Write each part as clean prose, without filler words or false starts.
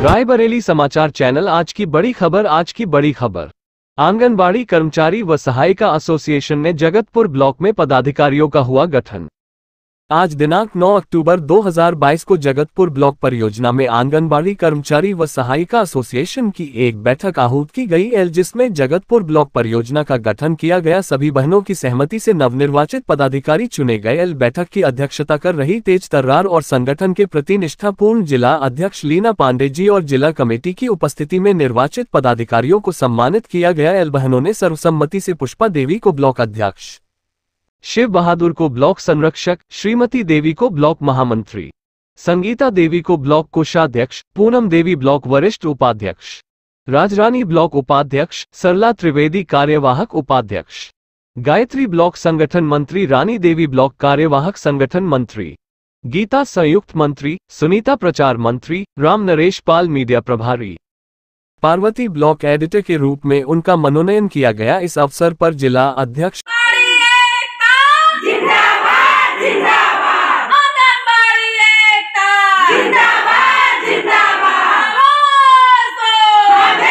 रायबरेली समाचार चैनल। आज की बड़ी खबर। आंगनबाड़ी कर्मचारी व सहायिका एसोसिएशन ने जगतपुर ब्लॉक में पदाधिकारियों का हुआ गठन। आज दिनांक 9 अक्टूबर 2022 को जगतपुर ब्लॉक परियोजना में आंगनबाड़ी कर्मचारी व सहायिका एसोसिएशन की एक बैठक आहूत की गई, जिसमें जगतपुर ब्लॉक परियोजना का गठन किया गया। सभी बहनों की सहमति से नवनिर्वाचित पदाधिकारी चुने गए। बैठक की अध्यक्षता कर रही तेज तर्रार और संगठन के प्रति निष्ठापूर्ण जिला अध्यक्ष लीना पांडे जी और जिला कमेटी की उपस्थिति में निर्वाचित पदाधिकारियों को सम्मानित किया गया। बहनों ने सर्वसम्मति से पुष्पा देवी को ब्लॉक अध्यक्ष, शिव बहादुर को ब्लॉक संरक्षक, श्रीमती देवी को ब्लॉक महामंत्री, संगीता देवी को ब्लॉक कोषाध्यक्ष, पूनम देवी ब्लॉक वरिष्ठ उपाध्यक्ष, राजरानी ब्लॉक उपाध्यक्ष, सरला त्रिवेदी कार्यवाहक उपाध्यक्ष, गायत्री ब्लॉक संगठन मंत्री, रानी देवी ब्लॉक कार्यवाहक संगठन मंत्री, गीता संयुक्त मंत्री, सुनीता प्रचार मंत्री, राम नरेश पाल मीडिया प्रभारी, पार्वती ब्लॉक एडिटर के रूप में उनका मनोनयन किया गया। इस अवसर पर जिला अध्यक्ष जिंदाबाद जिंदाबाद आंगनबाड़ी एकता जिंदाबाद जिंदाबाद आवाज़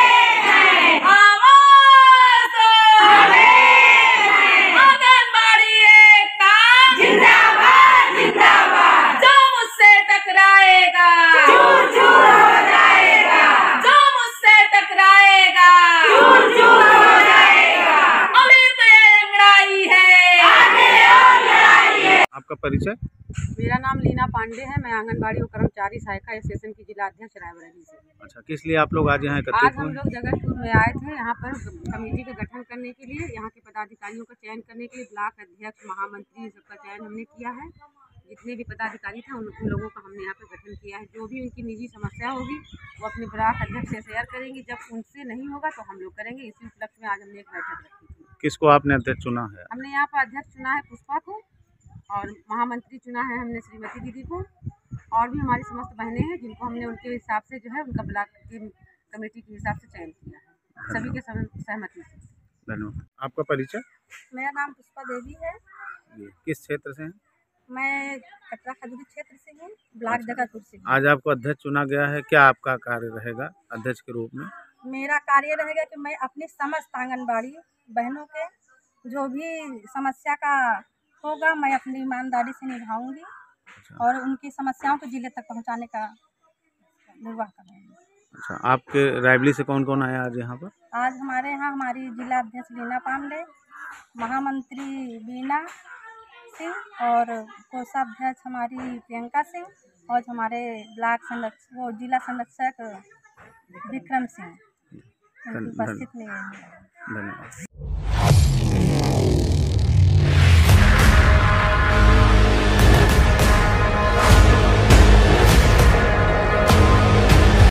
आंगनबाड़ी एकता जिंदाबाद जिंदाबाद। जो मुझसे टकराएगा चूर चूर हो जाएगा, जो मुझसे टकराएगा चूर चूर हो जाएगा। अमृत लड़ाई है। आपका परिचय? मेरा नाम लीना पांडे है। मैं आंगनबाड़ी और कर्मचारी सहायिका एसोसिएशन की जिला अध्यक्ष रायबरेली से। अच्छा, किस लिए आप लोग आज यहाँ एकत्रित हुए? आज हम लोग जगतपुर में आए थे यहाँ पर कमेटी का गठन करने के लिए, यहाँ के पदाधिकारियों का चयन करने के लिए। ब्लॉक अध्यक्ष, महामंत्री, सबका चयन हमने किया है। जितने भी पदाधिकारी थे उन लोगों का हमने यहाँ पर गठन किया है। जो भी उनकी निजी समस्या होगी वो अपने ब्लॉक अध्यक्ष से शेयर करेंगे। जब उनसे नहीं होगा तो हम लोग करेंगे। इसी उपलक्ष्य में आज हमने एक बैठक रखी थी। किसको आपने अध्यक्ष चुना है? हमने यहाँ पर अध्यक्ष चुना है पुष्पा को, और महामंत्री चुना है हमने श्रीमती दीदी को। और भी हमारी समस्त बहनें हैं जिनको हमने उनके हिसाब से जो है उनका ब्लॉक की कमेटी के हिसाब से चयन किया है, सभी के सहमति से। धन्यवाद। आपका परिचय? मेरा नाम पुष्पा देवी है। किस क्षेत्र से हैं? मैं कटरा खजूरी क्षेत्र से हूँ, ब्लॉक जगतपुर से। आज आपको अध्यक्ष चुना गया है, क्या आपका कार्य रहेगा अध्यक्ष के रूप में? मेरा कार्य रहेगा कि मैं अपनी समस्त आंगनबाड़ी बहनों के जो भी समस्या का होगा मैं अपनी ईमानदारी से निभाऊंगी और उनकी समस्याओं को जिले तक पहुंचाने का निर्वाह करूंगी। अच्छा, आपके रायबरेली से कौन कौन आया आज यहाँ पर? आज हमारे यहाँ हमारी जिला अध्यक्ष लीना पांडे, महामंत्री बीना सिंह और कोषाध्यक्ष हमारी प्रियंका सिंह और हमारे ब्लॉक संरक्षक वो जिला संरक्षक विक्रम सिंह उपस्थित में। धन्यवाद।